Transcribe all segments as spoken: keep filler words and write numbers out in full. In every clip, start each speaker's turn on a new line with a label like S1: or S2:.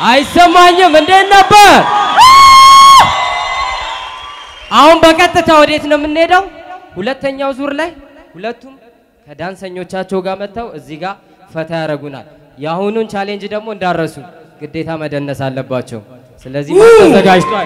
S1: አይሰማኝም እንዴት ነበር አሁን በቀጥታ ወዴት ነው የምንሄደው ሁለተኛው ዙር ላይ ሁለቱም ከዳንሰኞቻቸው ጋር መተው እዚህ ጋር ፈታ ያረጉናል ያሁኑን ቻሌንጅ ደግሞ እንዳረሱ ግዴታ መደነስ አለባቸው ስለዚህ ተዘጋጅቷል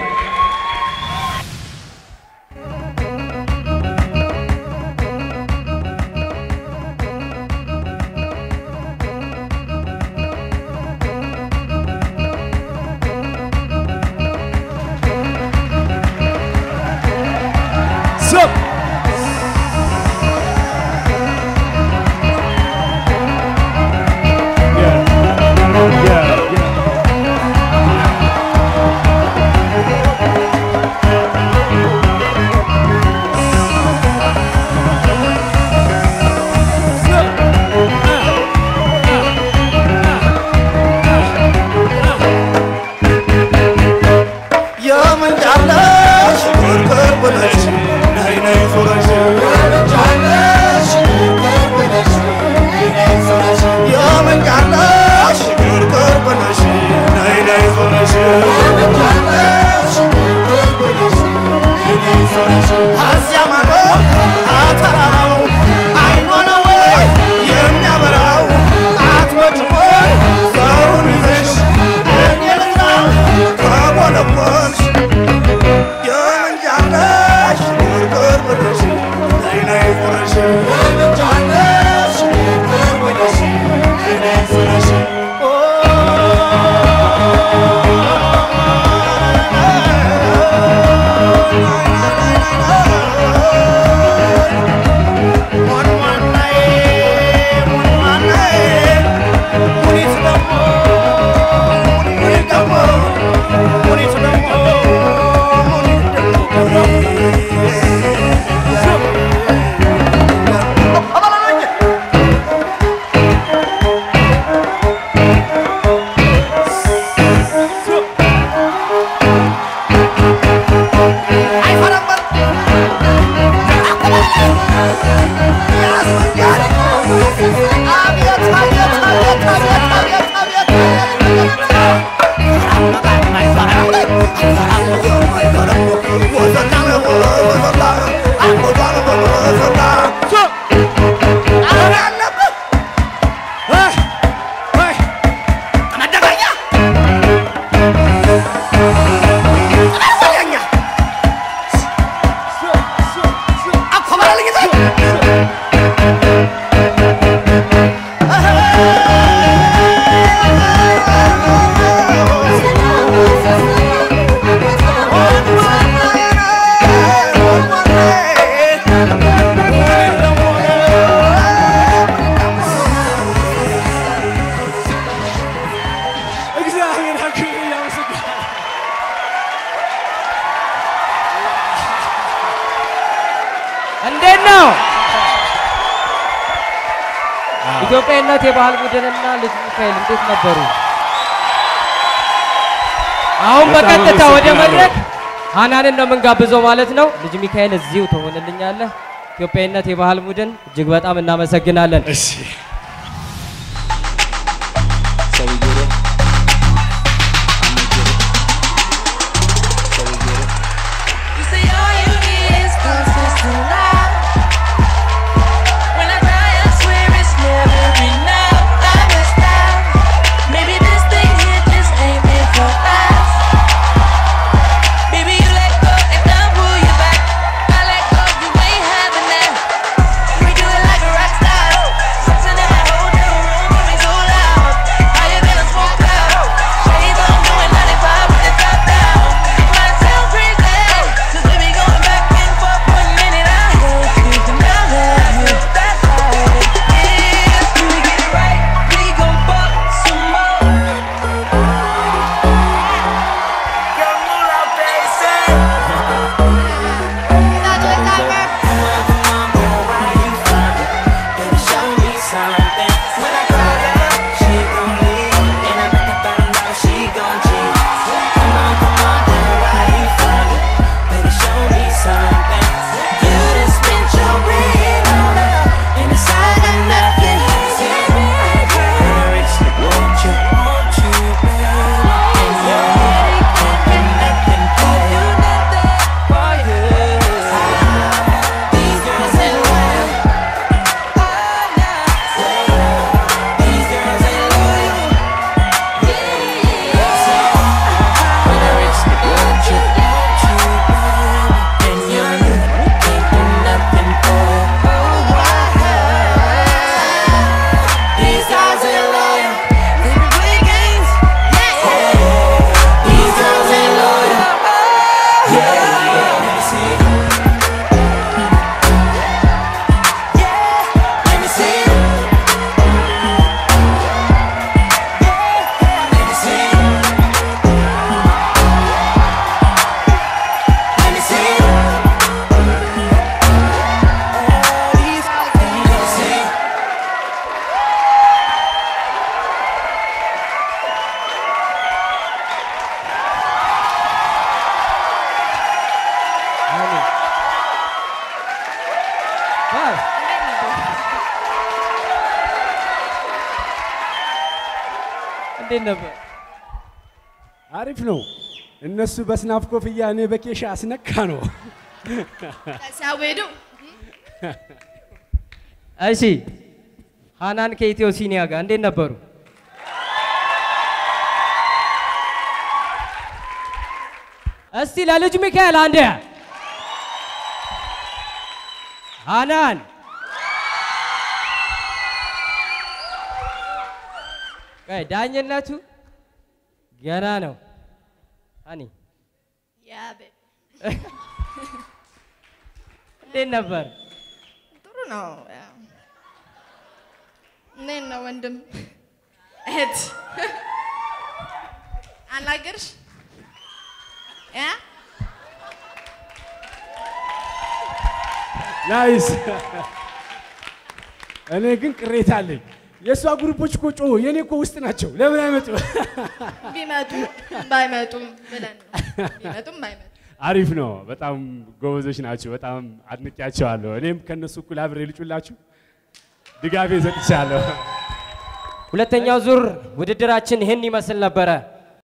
S1: ኢትዮጵያነት የባህል ቡድንና ልጅ ሚካኤል እንዴት ነበሩ አሁን በቀጥታ ወደ መድረክ ሃናንን ነው መንጋብዘው ማለት ነው ልጅ ሚካኤል እዚሁ ተሆነልኛለህ ኢትዮጵያነት የባህል ቡድን እጅግ በጣም እናመሰግናለን እሺ
S2: We do it like a rock star. Something
S1: እንዴት ነበር?
S2: አሪፍ ነው። እነሱ በስናፕ ኮፍያ እኔ በኬሻ አስነካ ነው።
S3: ተሳወዱ
S1: እሺ ሃናን ከኢትዮ ሲኒያ ጋር እንዴት ነበሩ? እስቲ ለልጅ ሚካኤል አንዴ ሃናን ቀይ ዳኝነቱ ገና ነው። ሃኒ
S3: ያበ
S1: እንዴት ነበር?
S3: ጥሩ ነው። ነን ነው ወንድም እህት አናገርሽ ያ
S2: ናይስ። እኔ ግን ቅሬታ አለኝ። የሷ ግሩፖች እኮ ጮሁ፣ የኔ እኮ ውስጥ ናቸው። ለምን አይመጡ?
S3: ቢመጡ ባይመጡም ብለን ቢመጡም ባይመጡ
S2: አሪፍ ነው። በጣም ጎበዞች ናቸው። በጣም አድንቄያቸዋለሁ። እኔም ከነሱ እኩል አብሬ ልጩላችሁ ድጋፌ ሰጥቻለሁ።
S1: ሁለተኛው ዙር ውድድራችን ይህን ይመስል ነበረ።